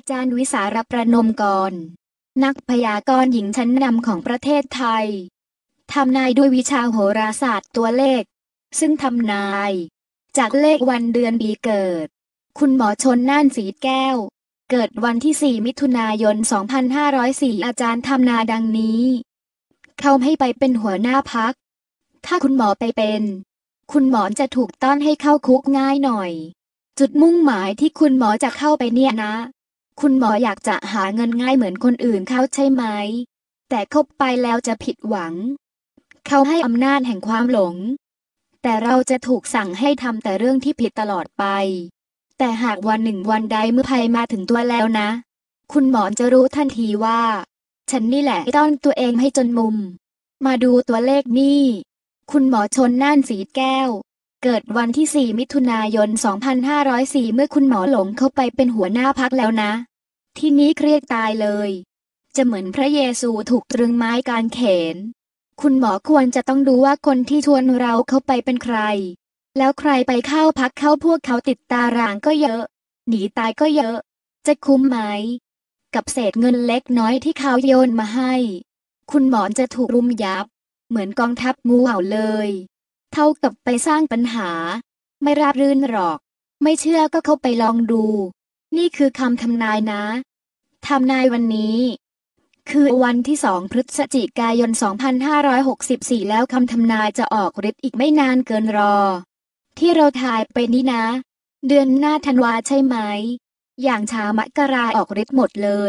จารย์วิสารประนมกรนักพยากรณ์หญิงชั้นนำของประเทศไทยทำนายด้วยวิชาโหราศาสตร์ตัวเลขซึ่งทำนายจากเลขวันเดือนปีเกิดคุณหมอชนน่านสีแก้วเกิดวันที่ 4 มิถุนายน 2504 อาจารย์ทำนายดังนี้เขาให้ไปเป็นหัวหน้าพรรคถ้าคุณหมอไปเป็นคุณหมอจะถูกต้อนให้เข้าคุกง่ายหน่อยจุดมุ่งหมายที่คุณหมอจะเข้าไปเนี่ยนะคุณหมออยากจะหาเงินง่ายเหมือนคนอื่นเขาใช่ไหมแต่เข้าไปแล้วจะผิดหวังเขาให้อำนาจแห่งความหลงแต่เราจะถูกสั่งให้ทำแต่เรื่องที่ผิดตลอดไปแต่หากวันหนึ่งวันใดเมื่อภัยมาถึงตัวแล้วนะคุณหมอจะรู้ทันทีว่าฉันนี่แหละต้อนตัวเองให้จนมุมมาดูตัวเลขนี่คุณหมอชนน่านสีแก้วเกิดวันที่ 4 มิถุนายน 2504 เมื่อคุณหมอหลงเข้าไปเป็นหัวหน้าพรรคแล้วนะที่นี้เครียดตายเลยจะเหมือนพระเยซูถูกตรึงไม้กางเขนคุณหมอควรจะต้องดูว่าคนที่ชวนเราเข้าไปเป็นใครแล้วใครไปเข้าพรรคเข้าพวกเขาติดตารางก็เยอะหนีตายก็เยอะจะคุ้มไหมกับเศษเงินเล็กน้อยที่เขาโยนมาให้คุณหมอจะถูกรุมยับเหมือนกองทัพงูเห่าเลยเท่ากับไปสร้างปัญหาไม่ราบรื่นหรอกไม่เชื่อก็เข้าไปลองดูนี่คือคำทำนายนะทำนายวันนี้คือวันที่ 2 พฤศจิกายน 2564 แล้วคำทำนายจะออกฤทธิ์อีกไม่นานเกินรอที่เราทายไปนี่นะเดือนหน้าธันวาใช่ไหมอย่างช้ามกราออกฤทธิ์หมดเลย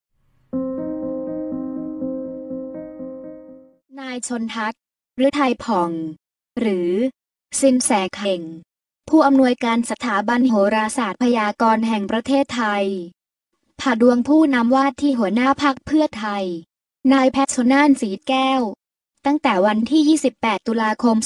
นายชนทัศน์ฤทัยผ่องหรือสินแสเข่งผู้อำนวยการสถาบันโหราศาสตร์พยากรณ์แห่งประเทศไทยผ่าดวงผู้นำว่าที่หัวหน้าพรรคเพื่อไทยนายแพทย์ชลน่านสีแก้วตั้งแต่วันที่ 28 ตุลาคม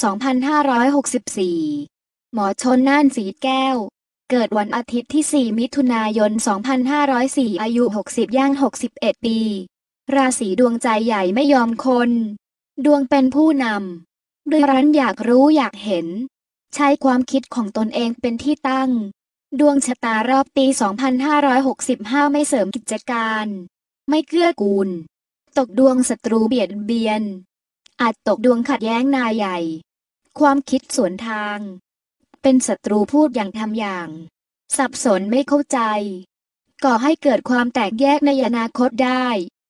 2564 หมอชลน่านสีแก้วเกิดวันอาทิตย์ที่ 4 มิถุนายน 2504 อายุ 60 ย่าง 61 ปีราศีดวงใจใหญ่ไม่ยอมคนดวงเป็นผู้นำด้วยรั้นอยากรู้อยากเห็นใช้ความคิดของตนเองเป็นที่ตั้งดวงชะตารอบปี 2565 ไม่เสริมกิจการไม่เกื้อกูลตกดวงศัตรูเบียดเบียนอาจตกดวงขัดแย้งนายใหญ่ความคิดสวนทางเป็นศัตรูพูดอย่างทำอย่างสับสนไม่เข้าใจก่อให้เกิดความแตกแยกในอนาคตได้